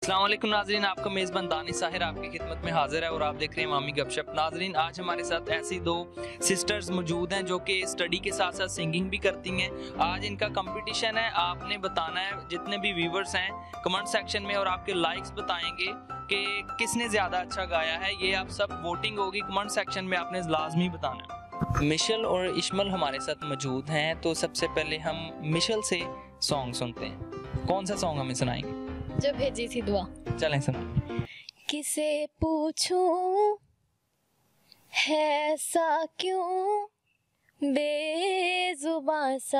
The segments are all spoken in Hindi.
अस्सलाम वालेकुम नाजरीन, आपका मेज़बान दानिश साहिर आपकी खिदमत में हाजिर है और आप देख रहे हैं मामी गपशप। नाजरीन, आज हमारे साथ ऐसी दो सिस्टर्स मौजूद हैं जो कि स्टडी के साथ साथ सिंगिंग भी करती हैं। आज इनका कंपटीशन है, आपने बताना है जितने भी व्यूवर्स हैं कमेंट सेक्शन में, और आपके लाइक्स बताएंगे कि किसने ज़्यादा अच्छा गाया है। ये आप सब वोटिंग होगी कमेंट सेक्शन में, आपने लाजमी बताना है। मिशेल और इशमल हमारे साथ मौजूद हैं, तो सबसे पहले हम मिशेल से सॉन्ग सुनते हैं। कौन सा सॉन्ग हमें सुनाएंगे? जो भेजी थी दुआ। चलें सुना। किसे पूछूं है ऐसा क्यों बेजुबां सा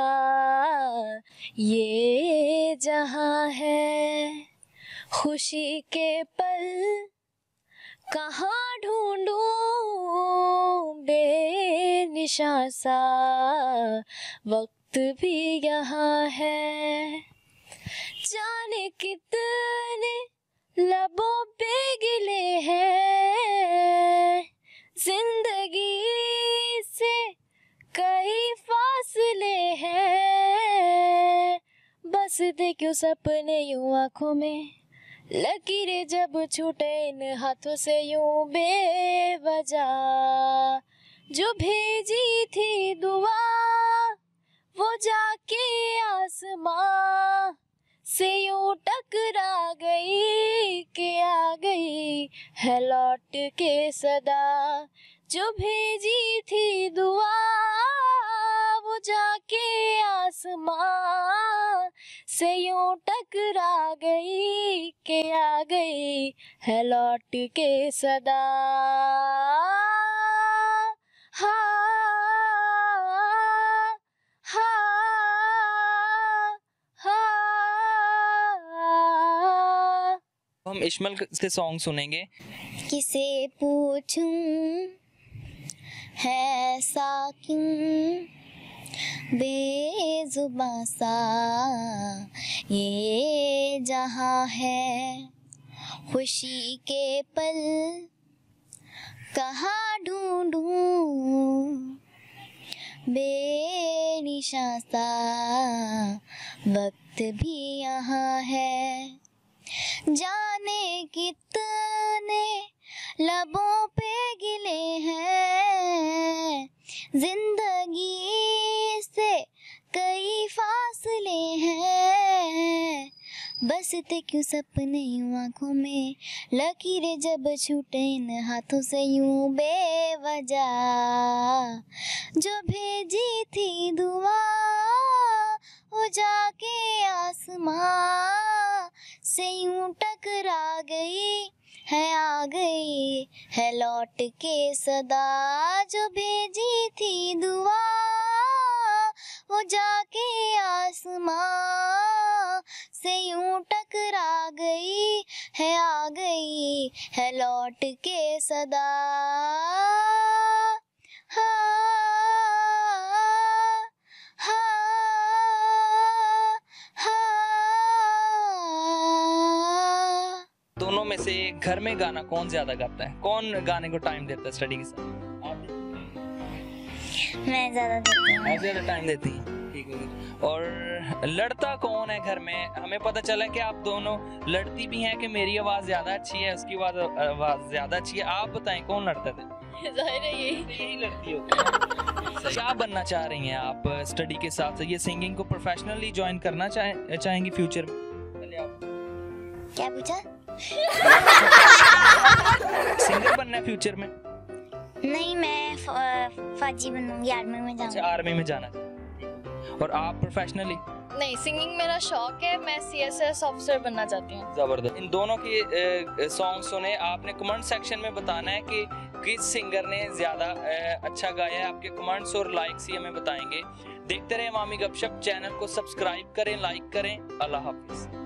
ये जहां है, खुशी के पल कहाँ ढूंढूं बेनिशां सा वक्त भी यहाँ है। जाने कितने लबों पे गिले हैं, जिंदगी से कई फासले हैं, बस दे क्यों सपने यूं आँखों में, लकीरें जब छूटे इन हाथों से यूं बेवजह। जो भेजी थी दुआ वो जाके आसमां से यूं टकरा गई कि आ गई है लौट के सदा। जो भेजी थी दुआ वो जाके आसमां से यूं टकरा गई कि आ गई है लौट के सदा। हम इशमल से सॉन्ग सुनेंगे। किसे पूछूं है ऐसा क्यों बेजुबां सा ये जहां है, खुशी के पल कहाँ ढूंढूं बेनिशां सा वक्त भी यहाँ है। जाने कितने लबों पे गिले हैं, जिंदगी से कई फासले हैं, बस थे क्यों सपने यूं आँखों में, लकीरें जब छूटे इन हाथों से यूं बेवजह। जो भेजी थी दुआ वो जाके आसमां से यूं टकरा गई है, आ गई है लौट के सदा। जो भेजी थी दुआ वो जाके आसमां से यूं टकरा गई है, आ गई है लौट के सदा। दोनों में से घर में गाना कौन ज्यादा गाता है? कौन गाने को टाइम देता है स्टडी के साथ? मैं ज्यादा देती हूँ। आप ज्यादा टाइम देती हैं, ठीक है। और लड़ता कौन है घर में? हमें पता चला कि आप दोनों लड़ती भी हैं कि मेरी आवाज ज्यादा अच्छी है, उसकी आवाज ज्यादा अच्छी है। आप बताएं कौन लड़ता था? जाहिर है यही लड़ती हो। क्या बनना चाह रही हैं आप स्टडी के साथ? ये सिंगिंग को प्रोफेशनली ज्वाइन करना चाहेंगी फ्यूचर में? क्या पूछा? सिंगर बनना है फ्यूचर में? नहीं, मैं फौजी बनूंगी, आर्मी में जाऊंगी। अच्छा, आर्मी में जाना। और आप प्रोफेशनली? नहीं, सिंगिंग मेरा शौक है, मैं CSS ऑफिसर बनना चाहती हूँ। जबरदस्त। इन दोनों के सॉन्ग सुने, आपने कमेंट सेक्शन में बताना है कि किस सिंगर ने ज्यादा अच्छा गाया है। आपके कमेंट्स और लाइक्स ही हमें बताएंगे। देखते रहे मामी गपशप। चैनल को सब्सक्राइब करें, लाइक करें। अल्लाह हाफिज।